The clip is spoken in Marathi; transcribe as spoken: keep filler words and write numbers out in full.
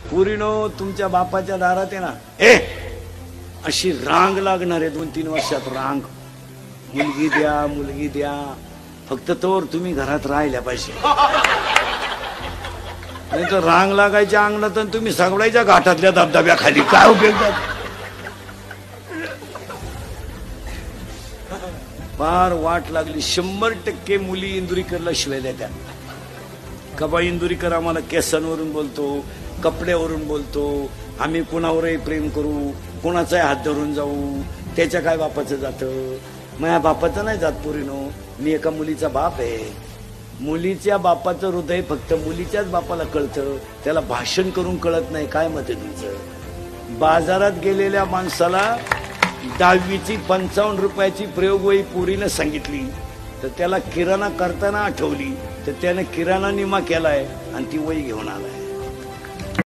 पुरीनो तुमच्या बापाच्या दारात आहे ना, ए अशी रांग लागणार आहे दोन तीन वर्षात रांग. मुलगी द्या मुलगी द्या, फक्त तोवर तुम्ही घरात राहिल्या पाहिजे. नाही तर रांग लागायच्या अंगणात आणि तुम्ही सगळ्याच्या घाटातल्या धबधब्याखाली काय उपयोग. फार वाट लागली. शंभर टक्के मुली इंदुरीकरला शिवाय देत्या. कबा इंदुरीकर आम्हाला केसांवरून बोलतो, कपड्यावरून बोलतो, आम्ही कुणावरही प्रेम करू, कुणाचाही हात धरून जाऊ, त्याच्या काय बापाचं जातं. माझ्या बापाचं नाही जात पोरीनो, मी एका मुलीचा बाप आहे. मुलीच्या बापाचं हृदय फक्त मुलीच्याच बापाला कळतं, त्याला भाषण करून कळत नाही. काय मत आहे तुमचं? बाजारात गेलेल्या माणसाला दहावीची पंचावन्न रुपयाची प्रयोगवही पोरीनं सांगितली तर त्याला किराणा करताना आठवली तर त्याने किराणा निमा केलाय आणि ती वही घेऊन आलाय.